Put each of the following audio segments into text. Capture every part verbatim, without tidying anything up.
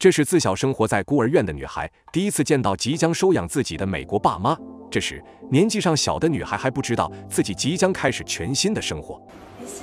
这是自小生活在孤儿院的女孩第一次见到即将收养自己的美国爸妈。这时，年纪上小的女孩还不知道自己即将开始全新的生活。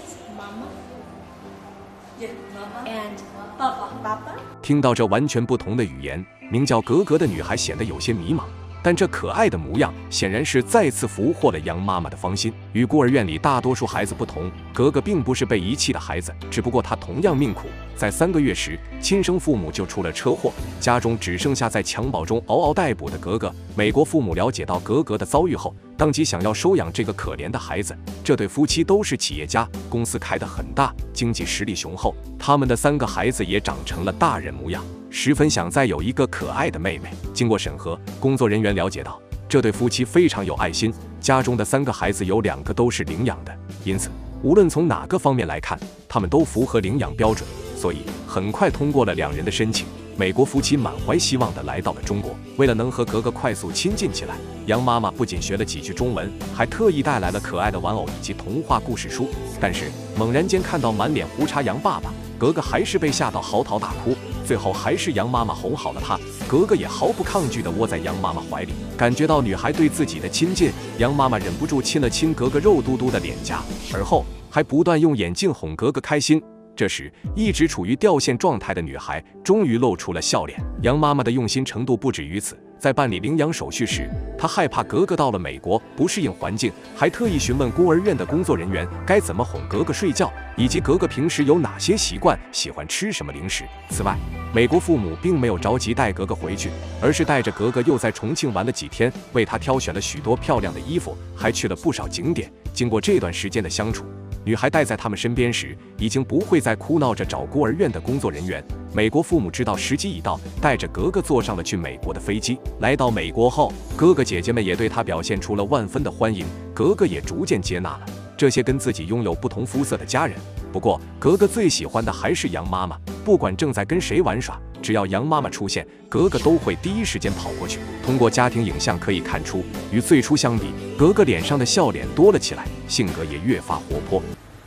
听到这完全不同的语言，名叫格格的女孩显得有些迷茫。但这可爱的模样显然是再次俘获了杨妈妈的芳心。与孤儿院里大多数孩子不同，格格并不是被遗弃的孩子，只不过她同样命苦。在三个月时，亲生父母就出了车祸，家中只剩下在襁褓中嗷嗷待哺的格格。美国父母了解到格格的遭遇后，当即想要收养这个可怜的孩子。这对夫妻都是企业家，公司开得很大，经济实力雄厚，他们的三个孩子也长成了大人模样，十分想再有一个可爱的妹妹。经过审核，工作人员了解到，这对夫妻非常有爱心，家中的三个孩子有两个都是领养的，因此无论从哪个方面来看，他们都符合领养标准，所以很快通过了两人的申请。美国夫妻满怀希望地来到了中国，为了能和格格快速亲近起来，杨妈妈不仅学了几句中文，还特意带来了可爱的玩偶以及童话故事书。但是猛然间看到满脸胡茬杨爸爸，格格还是被吓到嚎啕大哭。最后还是杨妈妈哄好了她，格格也毫不抗拒地窝在杨妈妈怀里。感觉到女孩对自己的亲近，杨妈妈忍不住亲了亲格格肉嘟嘟的脸颊，而后还不断用眼镜哄格格开心。这时，一直处于掉线状态的女孩终于露出了笑脸。杨妈妈的用心程度不止于此，在办理领养手续时，她害怕格格到了美国不适应环境，还特意询问孤儿院的工作人员该怎么哄格格睡觉，以及格格平时有哪些习惯，喜欢吃什么零食。此外，美国父母并没有着急带格格回去，而是带着格格又在重庆玩了几天，为她挑选了许多漂亮的衣服，还去了不少景点。经过这段时间的相处，女孩待在他们身边时，已经不会再哭闹着找孤儿院的工作人员。美国父母知道时机已到，带着格格坐上了去美国的飞机。来到美国后，哥哥姐姐们也对她表现出了万分的欢迎，格格也逐渐接纳了这些跟自己拥有不同肤色的家人。不过，格格最喜欢的还是杨妈妈，不管正在跟谁玩耍，只要杨妈妈出现，格格都会第一时间跑过去。通过家庭影像可以看出，与最初相比，格格脸上的笑脸多了起来，性格也越发活泼。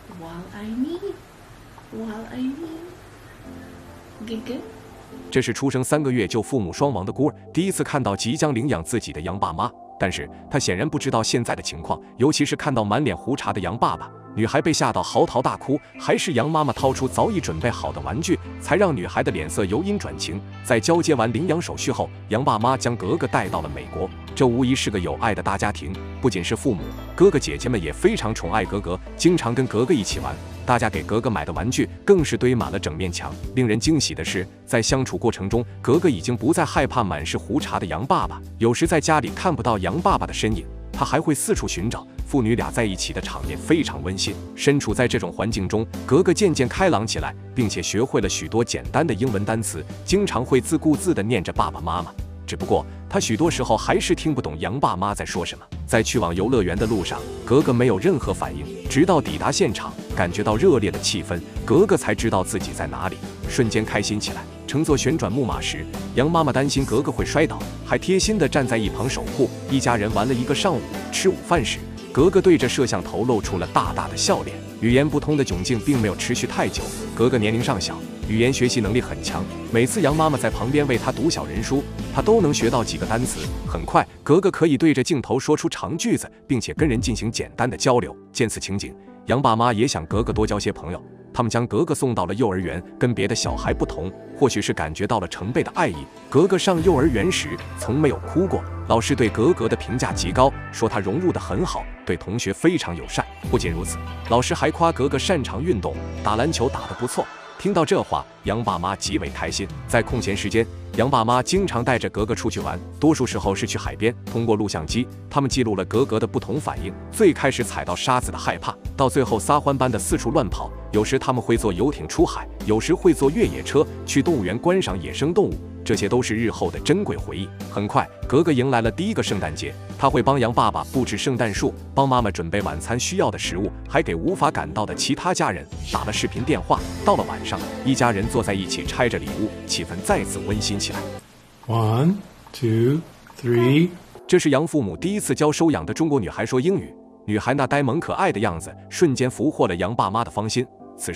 这是出生三个月就父母双亡的孤儿第一次看到即将领养自己的杨爸妈，但是他显然不知道现在的情况，尤其是看到满脸胡茬的杨爸爸，女孩被吓到嚎啕大哭，还是杨妈妈掏出早已准备好的玩具，才让女孩的脸色由阴转晴。在交接完领养手续后，杨爸妈将格格带到了美国。这无疑是个有爱的大家庭，不仅是父母，哥哥姐姐们也非常宠爱格格，经常跟格格一起玩。大家给格格买的玩具更是堆满了整面墙。令人惊喜的是，在相处过程中，格格已经不再害怕满是胡茬的杨爸爸，有时在家里看不到杨爸爸的身影，他还会四处寻找。父女俩在一起的场面非常温馨。身处在这种环境中，格格渐渐开朗起来，并且学会了许多简单的英文单词，经常会自顾自地念着爸爸妈妈。只不过他许多时候还是听不懂杨爸妈在说什么。在去往游乐园的路上，格格没有任何反应，直到抵达现场，感觉到热烈的气氛，格格才知道自己在哪里，瞬间开心起来。乘坐旋转木马时，杨妈妈担心格格会摔倒，还贴心地站在一旁守护。一家人玩了一个上午，吃午饭时，格格对着摄像头露出了大大的笑脸。语言不通的窘境并没有持续太久，格格年龄尚小，语言学习能力很强，每次杨妈妈在旁边为她读小人书，她都能学到几个单词。很快，格格可以对着镜头说出长句子，并且跟人进行简单的交流。见此情景，杨爸妈也想格格多交些朋友，他们将格格送到了幼儿园。跟别的小孩不同，或许是感觉到了成辈的爱意，格格上幼儿园时从没有哭过。老师对格格的评价极高，说她融入得很好，对同学非常友善。不仅如此，老师还夸格格擅长运动，打篮球打得不错。听到这话，杨爸妈极为开心。在空闲时间，杨爸妈经常带着格格出去玩，多数时候是去海边。通过录像机，他们记录了格格的不同反应，最开始踩到沙子的害怕，到最后撒欢般的四处乱跑。有时他们会坐游艇出海，有时会坐越野车去动物园观赏野生动物，这些都是日后的珍贵回忆。很快，格格迎来了第一个圣诞节，他会帮杨爸爸布置圣诞树，帮妈妈准备晚餐需要的食物，还给无法赶到的其他家人打了视频电话。到了晚上，一家人坐在一起拆着礼物，气氛再次温馨起来。 One, two, three。 这是杨父母第一次教收养的中国女孩说英语，女孩那呆萌可爱的样子瞬间俘获了杨爸妈的芳心。此时，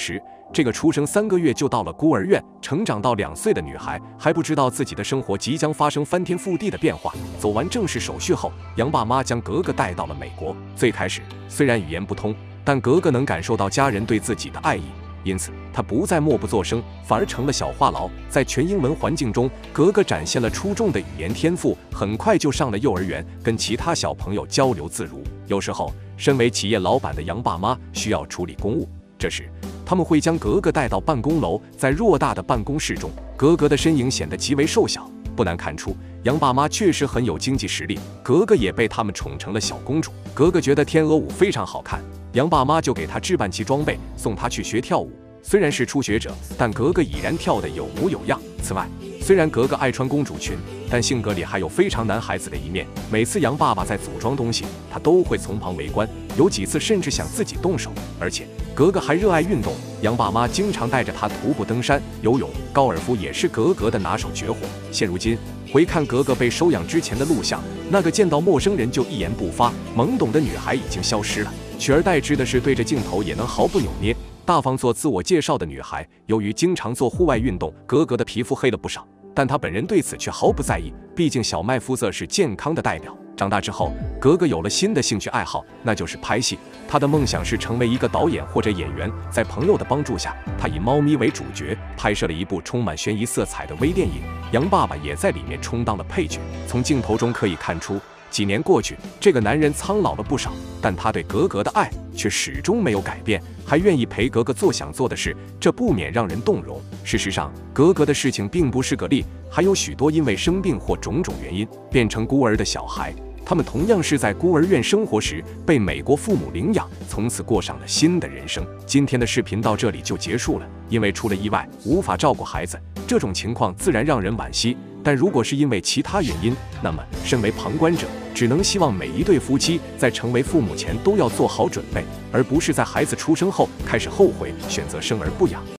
这个出生三个月就到了孤儿院，成长到两岁的女孩还不知道自己的生活即将发生翻天覆地的变化。走完正式手续后，杨爸妈将格格带到了美国。最开始，虽然语言不通，但格格能感受到家人对自己的爱意，因此她不再默不作声，反而成了小话痨。在全英文环境中，格格展现了出众的语言天赋，很快就上了幼儿园，跟其他小朋友交流自如。有时候，身为企业老板的杨爸妈需要处理公务，这时他们会将格格带到办公楼，在偌大的办公室中，格格的身影显得极为瘦小。不难看出，杨爸妈确实很有经济实力，格格也被他们宠成了小公主。格格觉得天鹅舞非常好看，杨爸妈就给她置办起装备，送她去学跳舞。虽然是初学者，但格格已然跳得有模有样。此外，虽然格格爱穿公主裙，但性格里还有非常男孩子的一面。每次杨爸爸在组装东西，她都会从旁围观，有几次甚至想自己动手。而且格格还热爱运动，杨爸妈经常带着她徒步登山、游泳，高尔夫也是格格的拿手绝活。现如今回看格格被收养之前的录像，那个见到陌生人就一言不发、懵懂的女孩已经消失了，取而代之的是对着镜头也能毫不扭捏、大方做自我介绍的女孩。由于经常做户外运动，格格的皮肤黑了不少，但她本人对此却毫不在意，毕竟小麦肤色是健康的代表。长大之后，格格有了新的兴趣爱好，那就是拍戏。她的梦想是成为一个导演或者演员。在朋友的帮助下，她以猫咪为主角，拍摄了一部充满悬疑色彩的微电影。杨爸爸也在里面充当了配角。从镜头中可以看出，几年过去，这个男人苍老了不少，但他对格格的爱却始终没有改变，还愿意陪格格做想做的事，这不免让人动容。事实上，格格的事情并不是个例，还有许多因为生病或种种原因变成孤儿的小孩，他们同样是在孤儿院生活时被美国父母领养，从此过上了新的人生。今天的视频到这里就结束了，因为出了意外无法照顾孩子，这种情况自然让人惋惜。但如果是因为其他原因，那么身为旁观者，只能希望每一对夫妻在成为父母前都要做好准备，而不是在孩子出生后开始后悔，选择生而不养。